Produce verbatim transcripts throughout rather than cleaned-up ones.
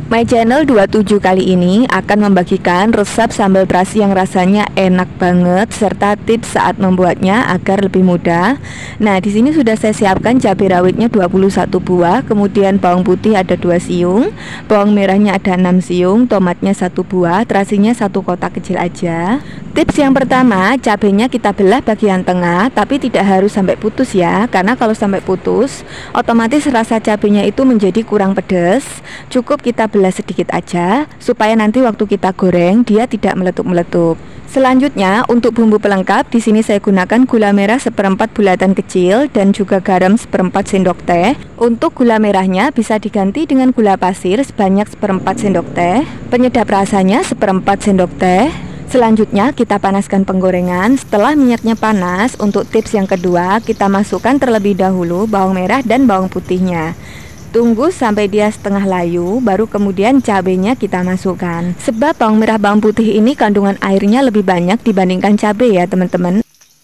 My Channel dua puluh tujuh kali ini akan membagikan resep sambal terasi yang rasanya enak banget serta tips saat membuatnya agar lebih mudah. Nah, di sini sudah saya siapkan cabai rawitnya dua puluh satu buah, kemudian bawang putih ada dua siung, bawang merahnya ada enam siung, tomatnya satu buah, terasinya satu kotak kecil aja. Tips yang pertama, cabenya kita belah bagian tengah, tapi tidak harus sampai putus ya, karena kalau sampai putus otomatis rasa cabenya itu menjadi kurang pedas. Cukup kita belah sedikit aja supaya nanti waktu kita goreng dia tidak meletup-meletup. Selanjutnya untuk bumbu pelengkap, di sini saya gunakan gula merah seperempat bulatan kecil dan juga garam seperempat sendok teh. Untuk gula merahnya bisa diganti dengan gula pasir sebanyak seperempat sendok teh. Penyedap rasanya seperempat sendok teh. Selanjutnya kita panaskan penggorengan. Setelah minyaknya panas, untuk tips yang kedua kita masukkan terlebih dahulu bawang merah dan bawang putihnya. Tunggu sampai dia setengah layu, baru kemudian cabenya kita masukkan. Sebab bawang merah bawang putih ini kandungan airnya lebih banyak dibandingkan cabai ya teman-teman.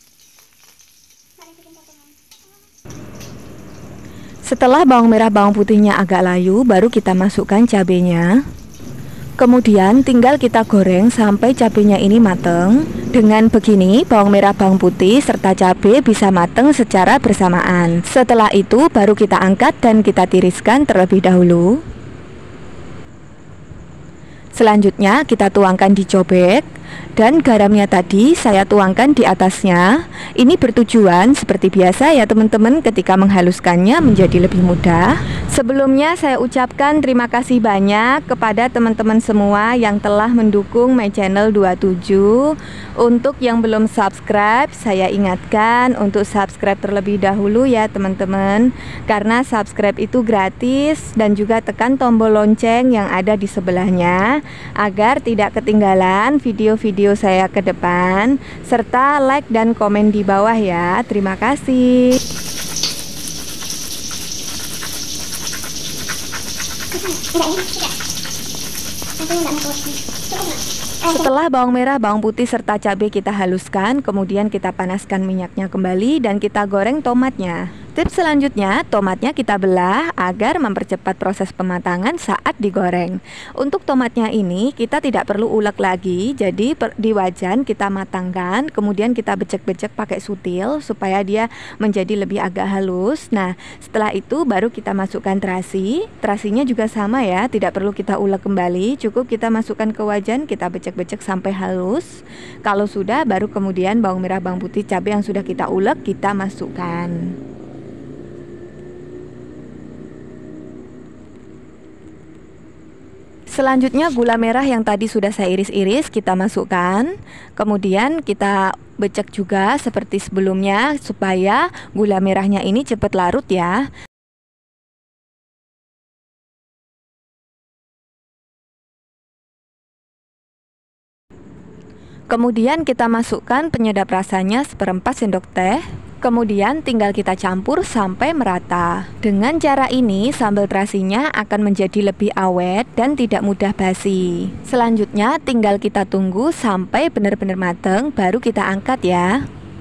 Setelah bawang merah bawang putihnya agak layu, baru kita masukkan cabenya. Kemudian tinggal kita goreng sampai cabenya ini mateng. Dengan begini bawang merah bawang putih serta cabai bisa mateng secara bersamaan. Setelah itu baru kita angkat dan kita tiriskan terlebih dahulu. Selanjutnya kita tuangkan di cobek. Dan garamnya tadi saya tuangkan di atasnya. Ini bertujuan seperti biasa ya teman-teman, ketika menghaluskannya menjadi lebih mudah. Sebelumnya saya ucapkan terima kasih banyak kepada teman-teman semua yang telah mendukung My Channel dua puluh tujuh. Untuk yang belum subscribe, saya ingatkan untuk subscribe terlebih dahulu ya teman-teman, karena subscribe itu gratis, dan juga tekan tombol lonceng yang ada di sebelahnya agar tidak ketinggalan video-video saya ke depan, serta like dan komen di bawah ya. Terima kasih. Setelah bawang merah, bawang putih serta cabai kita haluskan, kemudian kita panaskan minyaknya kembali dan kita goreng tomatnya. Tips selanjutnya, tomatnya kita belah agar mempercepat proses pematangan saat digoreng. Untuk tomatnya ini kita tidak perlu ulek lagi, jadi per, di wajan kita matangkan, kemudian kita becek-becek pakai sutil supaya dia menjadi lebih agak halus. Nah, setelah itu baru kita masukkan terasi. Terasinya juga sama ya, tidak perlu kita ulek kembali, cukup kita masukkan ke wajan, kita becek-becek sampai halus. Kalau sudah, baru kemudian bawang merah, bawang putih, cabai yang sudah kita ulek kita masukkan. Selanjutnya gula merah yang tadi sudah saya iris-iris kita masukkan. Kemudian kita becek juga seperti sebelumnya supaya gula merahnya ini cepat larut ya. Kemudian kita masukkan penyedap rasanya seperempat sendok teh. Kemudian tinggal kita campur sampai merata. Dengan cara ini sambal terasinya akan menjadi lebih awet dan tidak mudah basi. Selanjutnya tinggal kita tunggu sampai benar-benar mateng, baru kita angkat ya.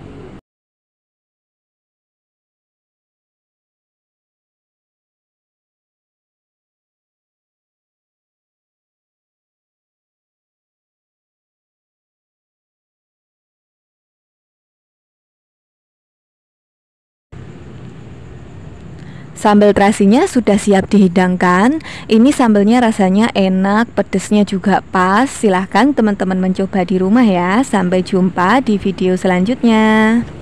Sambal terasinya sudah siap dihidangkan. Ini sambalnya rasanya enak, pedesnya juga pas. Silahkan teman-teman mencoba di rumah ya. Sampai jumpa di video selanjutnya.